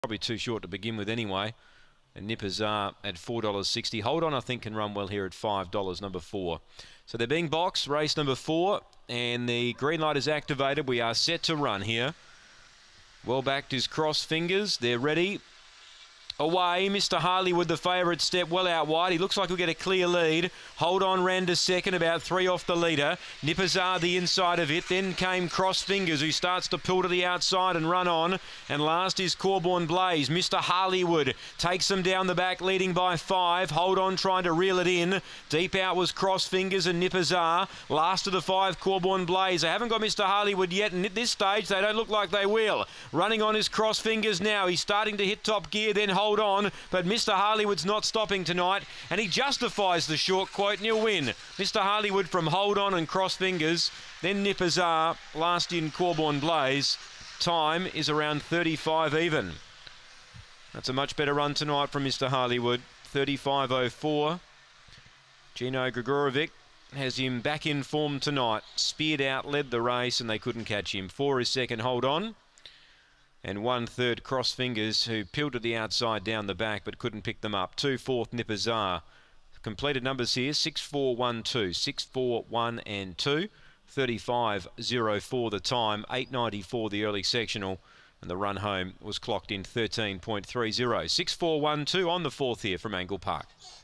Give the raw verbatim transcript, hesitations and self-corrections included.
Probably too short to begin with anyway. And Nippers are at four dollars sixty. Hold On, I think, can run well here at five dollars, number four. So they're being boxed, race number four, and the green light is activated. We are set to run here. Well backed is Cross Fingers. They're ready. Away, Mister Harleywood, the favourite, step well out wide. He looks like he'll get a clear lead. Hold On ran to second, about three off the leader. Nippers are the inside of it. Then came Cross Fingers, who starts to pull to the outside and run on. And last is Corborn Blaze. Mister Harleywood takes them down the back, leading by five. Hold On trying to reel it in. Deep out was Cross Fingers and Nippers are. Last of the five, Corborn Blaze. They haven't got Mister Harleywood yet, and at this stage, they don't look like they will. Running on is Cross Fingers now. He's starting to hit top gear, then Hold On, but Mister Harleywood's not stopping tonight, and he justifies the short quote, and he'll win. Mister Harleywood from Hold On and Cross Fingers, then Nippers are, last in Corborn Blaze. Time is around thirty-five even. That's a much better run tonight from Mister Harleywood, thirty-five oh four. Gino Gregorovic has him back in form tonight. Speared out, led the race, and they couldn't catch him. Four is second, Hold On. And one third, Cross Fingers, who peeled to the outside down the back but couldn't pick them up. Two fourth, Nippers are. Completed numbers here, six four one two, six four one and two. thirty-five oh four the time, eight ninety-four the early sectional, and the run home was clocked in thirteen point three oh. six four one two on the fourth here from Angle Park.